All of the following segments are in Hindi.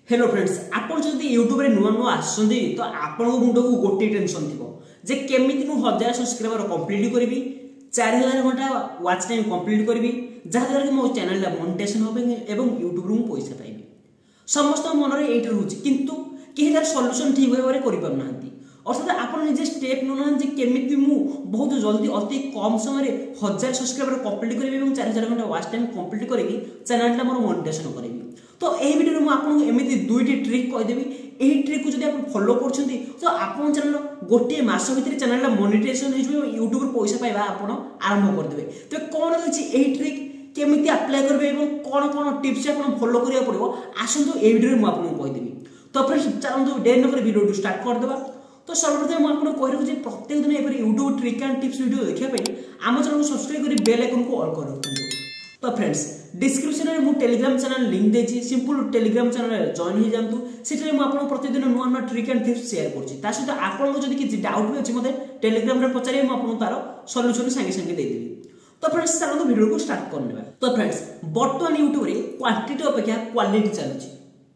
हेलो फ्रेंड्स, आपण जदि यूट्यूब रे नुआ नुआ आसछन्ती तो आपण मुंड को गोटे टेंशन थिबो जे केमिति मु 1000 सब्सक्राइबर कंप्लीट करबी, 4000 घंटा वाच टाइम कंप्लीट करबी, जहा द्वारा कि मो चैनल ला मोनेटाइजेशन होबे एवं यूट्यूब रू पैसा पाइबी। समस्त मन रे एटा रहउची किंतु केहि तार सॉल्यूशन ठीक भाबरे करि पार नाहंती। अर्थात आपण निजे स्टेप न ना जे केमिति मु बहुत जल्दी अति कम समय रे 1000 सब्सक्राइबर कंप्लीट करबी एवं 4000 घंटा वाच टाइम कंप्लीट करके चैनल ला मोर मोनेटाइजेशन करबी। तो एही वीडियो में आपन एमिति दुईटी ट्रिक कहि देबी। एही ट्रिक को जदि आप फॉलो करछन्ती तो आपन चैनल गोटे मास भीतर चैनल ला मोनेटाइजेशन हो जइबो, यूट्यूब रे पैसा पाइबा आपन आरंभ कर देबे। तो कोन अछि एही ट्रिक केमिति अप्लाई करबे एवं कोन कोन टिप्स आपन फॉलो करिया पड़िबो आसंतु एही वीडियो में आपन कहि देबी। तो फ्रेंड्स चलंतु डेन नंबर वीडियो स्टार्ट कर देबा। तो सर्वप्रथम मैं आपको कहि रहू जे प्रत्येक दिन एपरि YouTube trick and tips video देखिया पई आम चैनल को सब्सक्राइब करी बेल आइकन को ऑल कर रखंतु। तो फ्रेंड्स डिस्क्रिप्शन में मु टेलीग्राम चैनल लिंक देछि, सिंपल टेलीग्राम चैनल जॉइन हो जांतु। सेठरे मु आपन प्रतिदिन नुआ नुआ ट्रिक एंड टिप्स शेयर करछि। ता सहित आपन को जदि कि डाउट भी अछि मते टेलीग्राम रे पचारे मु आपन तार सॉल्यूशन संगे संगे दे देबी। तो फ्रेंड्स चलो वीडियो को स्टार्ट करनेबा। तो फ्रेंड्स वर्तमान यूट्यूब रे क्वांटिटी अपेक्षा क्वालिटी चलछि।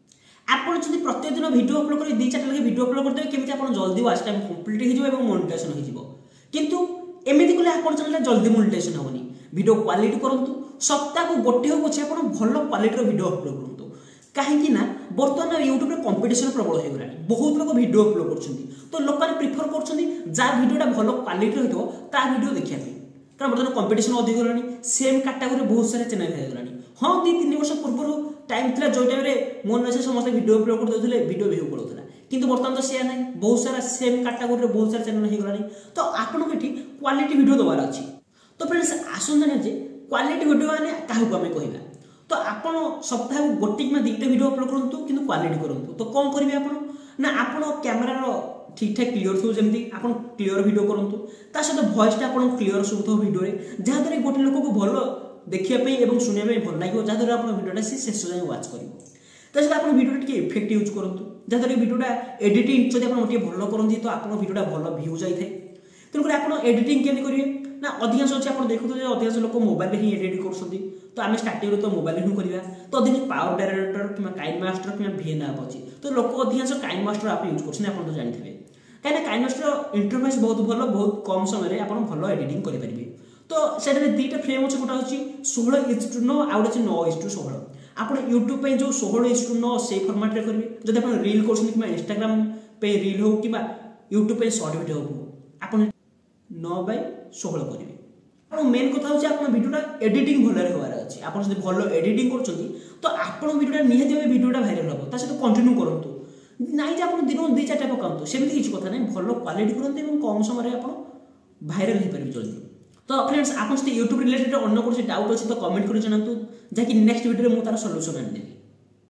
आपन जदि प्रत्येक दिन वीडियो अपलोड करी 2-4 लगे वीडियो अपलोड करते केमिति आपन जल्दी वाच टाइम कंप्लीट हो जिवो एवं मोनेटाइजेशन हो जिवो। किंतु एमिति कोले आपन चैनल जल्दी मोनेटाइजेशन होबनी। वीडियो क्वालिटी करंतु, सप्ताह को गोटे हो पछे आपन भलो क्वालिटी रो वीडियो अपलोड करंतु। काहे कि ना वर्तमान यूट्यूब रे कंपटीशन प्रबल हो गलानी। बहुत लोग वीडियो अपलोड करछन्ती तो लोकन प्रेफर करछन्ती जा वीडियोटा भलो क्वालिटी होइतो ता वीडियो देखिया पे। कारण वर्तमान कंपटीशन अधिक गलानी, सेम कैटेगरी बहुत सारे चैनल हे गलानी। हां 2-3 वर्ष पूर्व टाइम थिला जो टाइम रे मोन नसे समस्त वीडियो अपलोड कर देथिले, वीडियो व्यू पड़ोथला। किंतु वर्तमान तो सेया नै, बहुत सारा सेम कैटेगरी रे बहुत सारा चैनल हे गलानी। तो आपन केठी क्वालिटी वीडियो दबार अछि। तो फ्रेंड्स आसुन जाने जे क्वालिटी वीडियो माने काहू को हमें कहिला। तो आपण सप्ताह को गोटे कि 2टा वीडियो अपलोड करंतु किंतु क्वालिटी करंतु। तो कोन करिवे आपण ना आपण कैमरा रो ठीक ठाक क्लियर थो जेमति आपण क्लियर वीडियो करंतु। ता सहित वॉइस टा आपण क्लियर सुथो वीडियो रे जहा द्वारा गोटे लोक को भलो देखिया पे एवं सुनिया पे भल लागियो, जहा द्वारा आपण वीडियोटा शेष जाय वाच करिवो। ता सहित आपण वीडियोटा के इफेक्ट यूज करंतु, जहा द्वारा वीडियोटा एडिटिंग जदि आपण ओटे भलो करंती तो आपण वीडियोटा भलो व्यू जाय थाय। तेणुकर आप एडिटिंग केमि करिवे ना अधिकांश अच्छे आप देखु जे अधिकांश लोक मोबाइल ही एडिट करछन्ती। तो आमे स्टार्टिंग रे तो मोबाइल ही करिवा। तो अधिक पावर डायरेक्टर किमा काइन मास्टर किमा वीएन ऐप अछि तो लोक अधिकांश काइन मास्टर आप यूज करछन। आपण तो जानिथिबे काइना काइन मास्टर इंटरफेस बहुत भलो, बहुत कम समय रे आपण भलो एडिटिंग करि परिबे। तो सेटा रे 2टा फ्रेम अछि, गोटा अछि 16:9 आ गोटा अछि 9:16। आपण YouTube पे जो 16:9 से फॉर्मेट रे करिवे। जदि आपण रील करछन किमा इंस्टाग्राम पे रील हो किमा YouTube पे शॉर्ट वीडियो हो आपण 9:16 करिवे। आपण मेन कथा होछि आपण वीडियोटा एडिटिंग भलो रे होवार अछि। आपण जदि भलो एडिटिंग करछन्ती तो आपण वीडियोटा निहाती भाबे वीडियोटा वायरल होबो। ता से कंटिन्यू करंतु नाही जे आपण दिनो 2-4टा पकांतु, सेमिति किछ कथा नै। भलो क्वालिटी करंतु एवं कम समय रे आपण वायरल हे परिबे जल्दी। तो फ्रेंड्स आपण से YouTube रिलेटेड अन्य कोन से डाउट अछि तो कमेंट करि जणांतु, जे कि नेक्स्ट वीडियो रे मु तार सॉल्यूशन आनि देबी।